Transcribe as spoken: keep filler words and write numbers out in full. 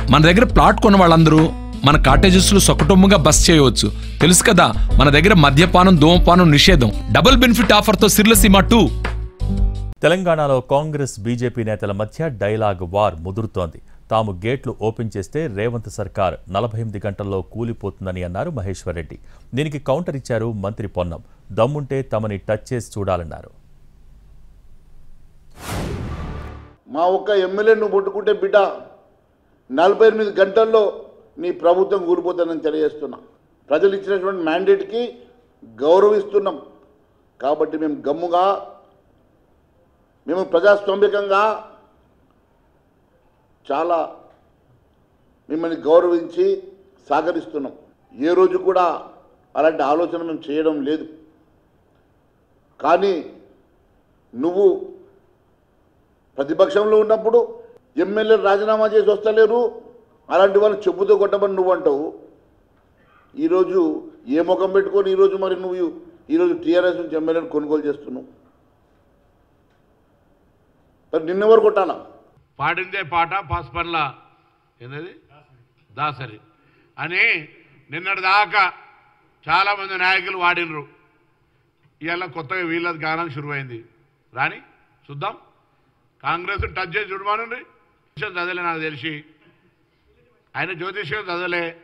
మన దగ్గర ప్లాట్ కొన్న వాళ్ళందరూ మన కాటేజెస్ లో సొకటొమ్ముగా బస్ చేయవచ్చు. తెలుసు కదా, మన దగ్గర మద్యపానం ధూమపానం నిషేధం. డబుల్ బెనిఫిట్ ఆఫర్ తో సిర్లసీమ టూ. తెలంగాణలో కాంగ్రెస్ బీజేపీ నేతల మధ్య డైలాగ్ వార్ ముదురుతోంది. తాము గేట్లు ఓపెన్ చేస్తే రేవంత్ సర్కార్ నలభై ఎనిమిది గంటల్లో కూలిపోతుందని అన్నారు మహేశ్వర్ రెడ్డి. దీనికి కౌంటర్ ఇచ్చారు మంత్రి పొన్నం. దమ్ముంటే తమని టచ్ చేసి చూడాలన్నారు. మా ఒక్క ఎమ్మెల్యే నువ్వు ముట్టుకుంటే బిడ్డ నలభై ఎనిమిది గంటల్లో నీ ప్రభుత్వం కూలిపోతుందని తెలియజేస్తున్నా. ప్రజలు ఇచ్చినటువంటి మ్యాండేట్కి గౌరవిస్తున్నాం కాబట్టి మేము గమ్ముగా, మేము ప్రజాస్వామ్యకంగా చాలా మిమ్మల్ని గౌరవించి సహకరిస్తున్నాం. ఏ రోజు కూడా అలాంటి ఆలోచన మేము చేయడం లేదు. కానీ నువ్వు ప్రతిపక్షంలో ఉన్నప్పుడు ఎమ్మెల్యేలు రాజీనామా చేసి వస్తలేరు, అలాంటి వాళ్ళు చెప్పుతో కొట్టమని నువ్వు అంటావు. ఈరోజు ఏ ముఖం పెట్టుకొని ఈరోజు మరి నువ్వు ఈరోజు టీఆర్ఎస్ నుంచి ఎమ్మెల్యేని కొనుగోలు చేస్తున్నావు? మరి నిన్నెవరు కొట్టాలా? పాడిందే పాట పాస్పర్ల ఏంటది దాసరి అని నిన్నటి దాకా చాలామంది నాయకులు వాడినరు. ఇవాళ కొత్తగా వీళ్ళది గానం శురువైంది. రాని చూద్దాం. కాంగ్రెస్ టచ్ చేసి చూడమానండి. చదవలే, నాకు తెలిసి ఆయన జ్యోతిష్యం చదవలే.